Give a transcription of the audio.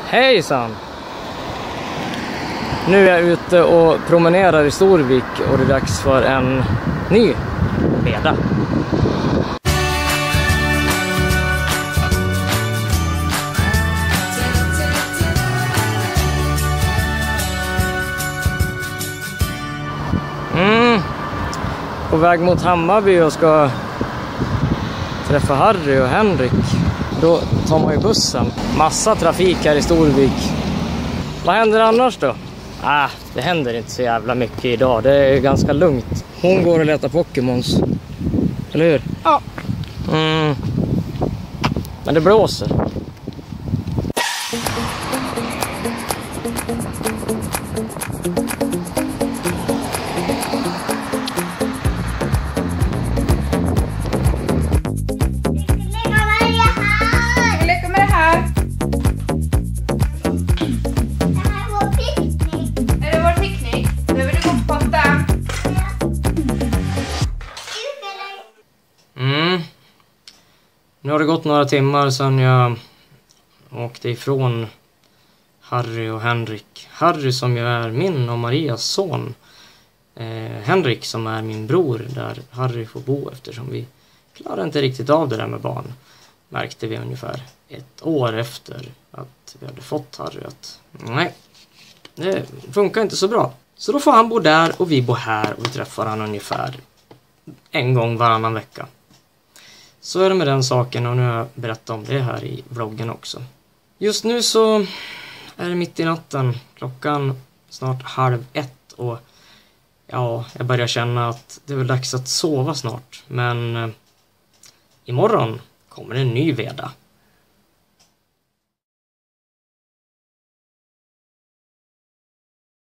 Hejsan! Nu är jag ute och promenerar i Storvik och det är dags för en ny veda. På väg mot Hammarby och ska träffa Harry och Henrik. Då tar man ju bussen. Massa trafik här i Storvik. Vad händer annars då? Det händer inte så jävla mycket idag. Det är ganska lugnt. Hon går och letar Pokémons. Eller hur? Ja. Men det blåser. Nu har det gått några timmar sedan jag åkte ifrån Harry och Henrik. Harry som ju är min och Marias son. Henrik som är min bror där Harry får bo eftersom vi klarar inte riktigt av det där med barn. Märkte vi ungefär 1 år efter att vi hade fått Harry att nej, det funkar inte så bra. Så då får han bo där och vi bor här och vi träffar han ungefär 1 gång varannan vecka. Så är det med den saken och nu har jag berättat om det här i vloggen också. Just nu så är det mitt i natten. Klockan snart 12:30 och ja, jag börjar känna att det är väl dags att sova snart. Men imorgon kommer en ny veda.